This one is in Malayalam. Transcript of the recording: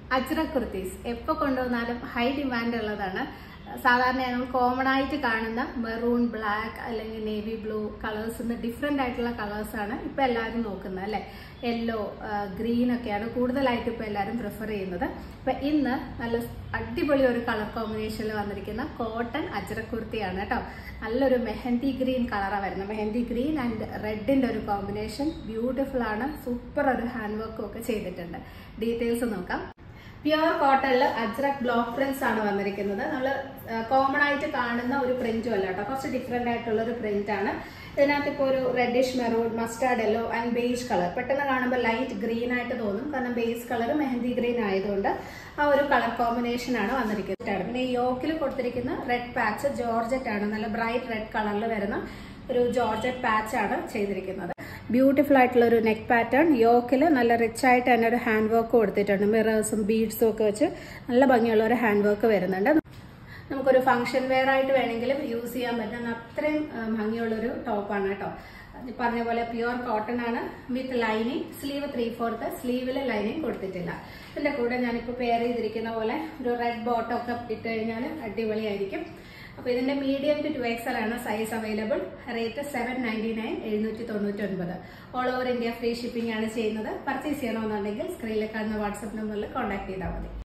അജ്രക് കുർത്തീസ് എപ്പോൾ കൊണ്ടുവന്നാലും ഹൈ ഡിമാൻഡ് ഉള്ളതാണ്. സാധാരണ നമ്മൾ കോമൺ ആയിട്ട് കാണുന്ന മെറൂൺ, ബ്ലാക്ക് അല്ലെങ്കിൽ നേവി ബ്ലൂ കളേഴ്സിന് ഡിഫറെൻ്റ് ആയിട്ടുള്ള കളേഴ്സാണ് ഇപ്പം എല്ലാവരും നോക്കുന്നത് അല്ലേ. യെല്ലോ, ഗ്രീൻ ഒക്കെയാണ് കൂടുതലായിട്ട് ഇപ്പോൾ എല്ലാവരും പ്രിഫർ ചെയ്യുന്നത്. ഇപ്പം ഇന്ന് നല്ല അടിപൊളി ഒരു കളർ കോമ്പിനേഷനിൽ വന്നിരിക്കുന്ന കോട്ടൺ അജ്രക് കുർത്തിയാണ് കേട്ടോ. നല്ലൊരു മെഹന്തി ഗ്രീൻ കളറാണ് വരുന്നത്. മെഹന്തി ഗ്രീൻ ആൻഡ് റെഡിൻ്റെ ഒരു കോമ്പിനേഷൻ ബ്യൂട്ടിഫുൾ ആണ്. സൂപ്പർ ഒരു ഹാൻഡ് വർക്കും ഒക്കെ ചെയ്തിട്ടുണ്ട്. ഡീറ്റെയിൽസ് നോക്കാം. പ്യുവർ കോട്ടണിൽ അജ്രക് ബ്ലോക്ക് പ്രിന്റ്സ് ആണ് വന്നിരിക്കുന്നത്. നമ്മൾ കോമൺ ആയിട്ട് കാണുന്ന ഒരു പ്രിന്റും അല്ല കേട്ടോ, കുറച്ച് ഡിഫറെന്റ് ആയിട്ടുള്ള ഒരു പ്രിന്റ് ആണ്. ഇതിനകത്ത് ഇപ്പോൾ ഒരു reddish maroon, mustard yellow and beige colour. പെട്ടെന്ന് കാണുമ്പോൾ ലൈറ്റ് ഗ്രീൻ ആയിട്ട് തോന്നും, കാരണം ബേസ് കളർ മെഹന്തി ഗ്രീൻ ആയതുകൊണ്ട് ആ ഒരു കളർ കോമ്പിനേഷൻ ആണ് വന്നിരിക്കുന്നത്. പിന്നെ ഈ യോക്കിൽ കൊടുത്തിരിക്കുന്ന റെഡ് പാച്ച് ജോർജറ്റ് ആണ്. നല്ല ബ്രൈറ്റ് റെഡ് കളറിൽ വരുന്ന ഒരു ജോർജറ്റ് പാച്ച് ആണ് ചെയ്തിരിക്കുന്നത്. ബ്യൂട്ടിഫുൾ ആയിട്ടുള്ള ഒരു നെക്ക് പാറ്റേൺ. യോക്കിൽ നല്ല റിച്ച് ആയിട്ട് തന്നെ ഒരു ഹാൻഡ് വർക്ക് കൊടുത്തിട്ടുണ്ട്. മിറേഴ്സും ബീഡ്സും ഒക്കെ വെച്ച് നല്ല ഭംഗിയുള്ള ഒരു ഹാൻഡ് വർക്ക് വരുന്നുണ്ട്. നമുക്കൊരു ഫംഗ്ഷൻ വെയർ ആയിട്ട് വേണമെങ്കിലും യൂസ് ചെയ്യാൻ പറ്റുന്ന അത്രയും ഭംഗിയുള്ളൊരു ടോപ്പാണ് കേട്ടോ. പറഞ്ഞ പോലെ പ്യുവർ കോട്ടൺ ആണ് വിത്ത് ലൈനിങ്. സ്ലീവ് 3/4, സ്ലീവിൽ ലൈനിങ് കൊടുത്തിട്ടില്ല. ഇതിന്റെ കൂടെ ഞാനിപ്പോൾ പെയർ ചെയ്തിരിക്കുന്ന പോലെ ഒരു റെഡ് ബോട്ടം ഒക്കെ ഇട്ട് കഴിഞ്ഞാൽ അടിപൊളിയായിരിക്കും. അപ്പോൾ ഇതിന്റെ മീഡിയം ടു 2XL ആണ് size available. Rate 799, 799. All over India free shipping ആണ് ചെയ്യുന്നത്. പർച്ചേസ് ചെയ്യണമെന്നുണ്ടെങ്കിൽ സ്ക്രീനിൽ കാണുന്ന വാട്സ്ആപ്പ് നമ്പറിൽ കോൺടാക്ട് ചെയ്താൽ മതി.